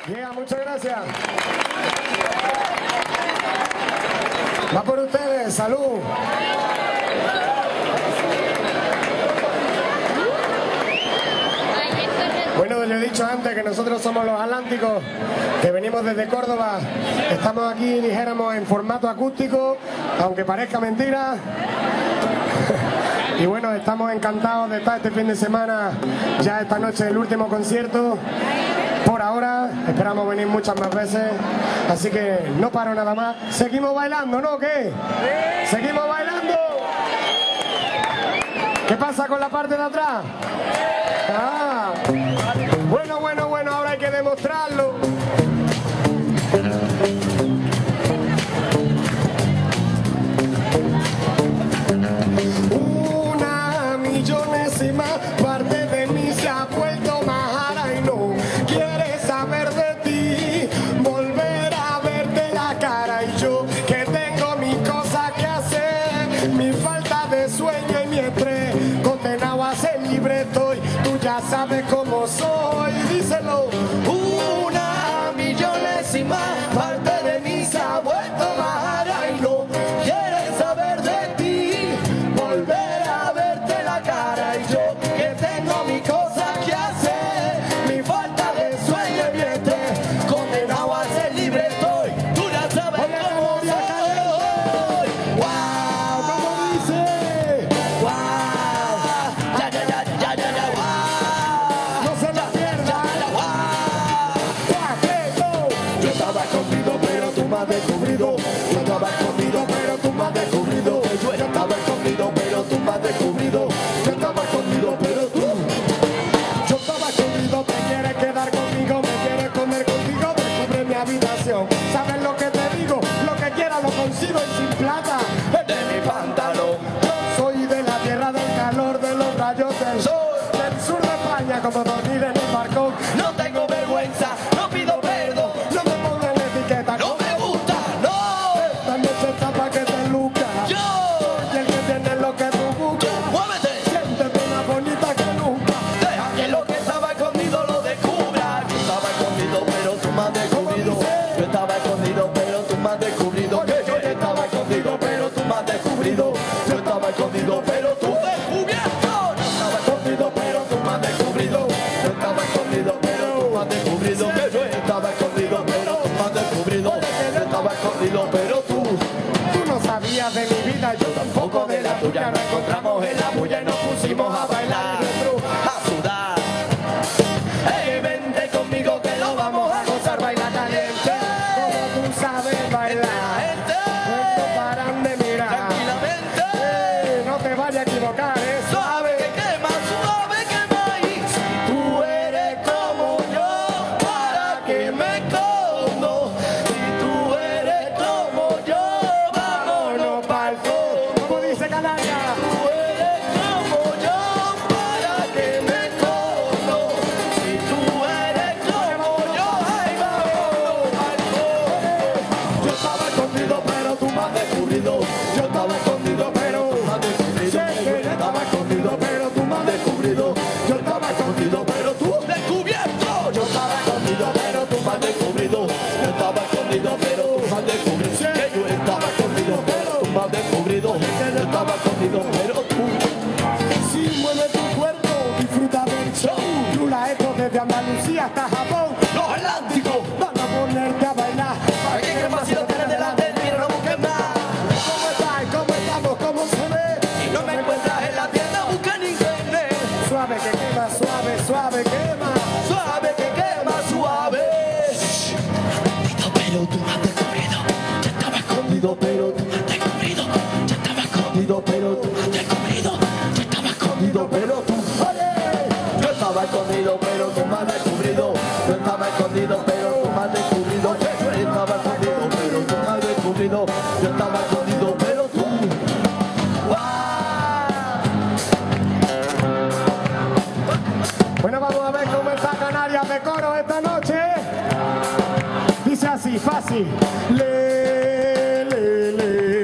Yeah, muchas gracias. Va por ustedes, salud. Bueno, les he dicho antes que nosotros somos los Atlánticos, que venimos desde Córdoba. Estamos aquí, dijéramos, en formato acústico, aunque parezca mentira. Y bueno, estamos encantados de estar este fin de semana, ya esta noche el último concierto. Por ahora, esperamos venir muchas más veces, así que no paro nada más. Seguimos bailando, ¿no? ¿Qué? ¿Seguimos bailando? ¿Qué pasa con la parte de atrás? Ah, bueno, ahora hay que demostrarlo. Una millonésima parte de mí se ha vuelto majara y no quiere saber de ti, volver a verte la cara. Y yo que tengo mis cosas que hacer, mi falta de sueño y mi estrés, condenado a ser libre estoy, tú ya sabes cómo soy, díselo. Una millonésima parte de mí se ha vuelto majara y no quiere saber de ti, volver a verte la cara. Y yo que tengo mis cosas que hacer, mi falta de sueño y mi estrés, condenado a ser libre estoy, tú ya sabes cómo soy. Wow, ¿cómo dice? Wow, ya, wow, no se la pierda. Wow, yo estaba escondido pero tú me has descubrido, yo estaba escondido pero tú me has descubrido, yo estaba escondido pero tú me has descubrido, yo estaba escondido pero tú, yo estaba escondido, te quieres quedar conmigo, me quieres comer contigo, descubre mi habitación, sabes lo que te digo, lo que quiera lo consigo y sin plata es de mi pantalón. Yo soy de la tierra del calor, de los rayos del sol, del sur de España, como dormir en el balcón. No tengo vergüenza, no pido perdón, no me pongan etiqueta, no me gusta, no. Esta noche está pa' que te lucas, yo soy el que tiene lo que tú buscas. Muévete, siéntete más bonita que nunca, deja que lo que estaba escondido lo descubra. Yo estaba escondido pero tú me has descubrido, yo estaba escondido pero tú me has descubrido, yo estaba escondido pero tú me has descubrido, yo estaba escondido pero tú descubierto, yo estaba escondido pero tú me has descubrido, yo estaba escondido pero tú me has descubrido, que yo estaba escondido pero tú me has descubrido, yo estaba escondido pero tú no sabías de mi vida, yo tampoco de la tuya, nos encontramos en la bulla y nos pusimos a bailar, a sudar. Hey, vente conmigo que lo vamos a gozar, baila caliente, como tú sabes bailar, no paran de mirar, tranquilamente, no te vayas a equivocar, suave que quema y si tú eres como yo, ¿para qué me escondo? Si tú eres como yo, vámonos pa'l fondo. ¿Cómo dice Canarias? Tú eres como yo, ¿para qué me escondo? Si tú eres como yo, ay, vámonos pa'l fondo. Yo estaba escondido pero tú me has descubrido, yo estaba escondido pero tú me has descubrido, yo estaba escondido pero tú me has descubrido, yo estaba escondido pero tú descubierto, yo estaba escondido pero tú me has descubrido, yo estaba escondido pero tú me has descubrido, que yo estaba escondido pero tú me has descubrido, que yo estaba escondido pero tú. Si mueve tu cuerpo, disfruta del show, Lula esto desde Andalucía hasta Japón, los Atlánticos van a ponerte a bailar, para que quemas si lo tienes delante, mira no busques más. ¿Cómo estás? ¿Cómo estamos? ¿Cómo se ve? Si no me encuentras en la tienda, busca en internet. Suave que quema, suave, suave quema, suave que quema, suave. Pero tú me has descubrido, yo estaba escondido, pero tú me has descubrido, yo estaba escondido, pero tú me has descubrido, yo estaba escondido, pero tú, oye, yo estaba escondido, pero tú me has descubrido, yo estaba escondido, pero tú me has descubrido, yo estaba escondido, pero tú me has descubrido, yo estaba escondido, pero tú. Bueno, vamos a ver cómo está Canarias de coro esta noche. Dice así, fácil. Le, le, le.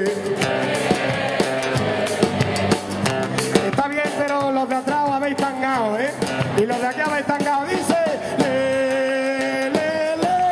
Está bien, pero los de atrás habéis tangado, ¿eh? Y los de aquí habéis tangado. Dice, le, le, le.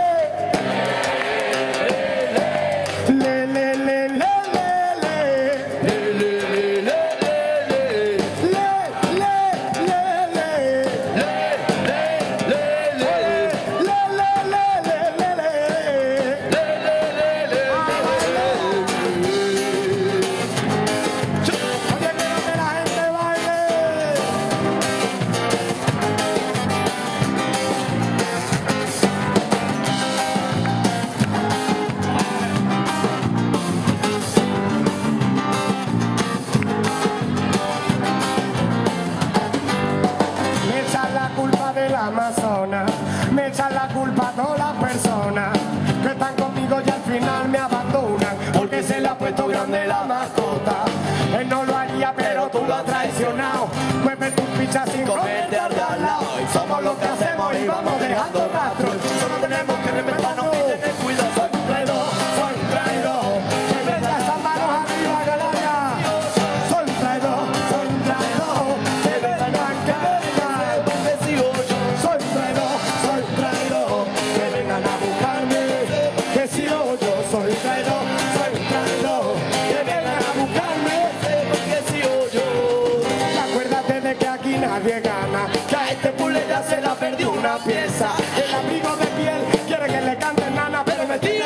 culpa a todas las personas que están conmigo y al final me abandonan, porque se le ha puesto grande la mascota. Él no lo haría, pero tú lo has traicionado. Mueve tus fichas sin comerte al de al lado. Somos lo que hacemos y vamos dejando rastros. Solo tenemos que respetarnos y tener cuidado. Soy un traidor, soy un traidor. Que venga esas manos arriba, Canaria. Soy un traidor, soy un traidor. Que vengan, que vengan. Porque sigo yo. Soy un traidor, soy un traidor. Que vengan a buscarme. Que sigo yo. Soy un traidor, soy un traidor. Que vengan a buscarme. Porque sigo yo. Y acuérdate de que aquí nadie gana. Que a este puzzle ya se la perdió una pieza. El amigo de piel quiere que le cante nana, pero me tiro.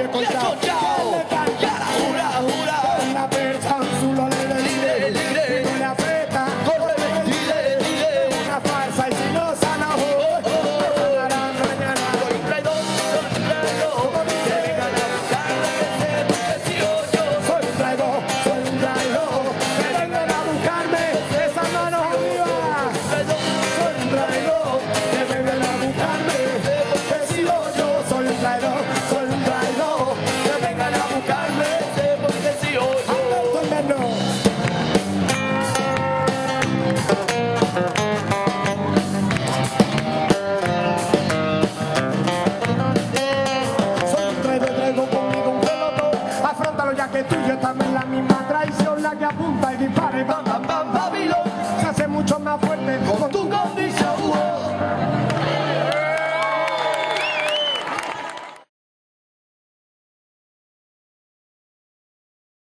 Y ahora jura, jura. Con la percha un zulo le no le afecta. Corre, dile. Una farsa y si no sana, ganarán mañana. Soy un traidor, que vengan a buscarme, porque sigo yo. Soy un traidor, que vengan a buscarme, esas manos arriba. Soy un traidor, que vengan a buscarme, porque sigo yo. Soy un traidor, que vengan a buscarme, porque sigo yo. Soy un traidor, traigo conmigo un pelotón. Afróntalo ya que tú y yo estamos en la misma traición. La que apunta y dispara y bam, bam, bam, Babilón. Se hace mucho más fuerte con tu condición.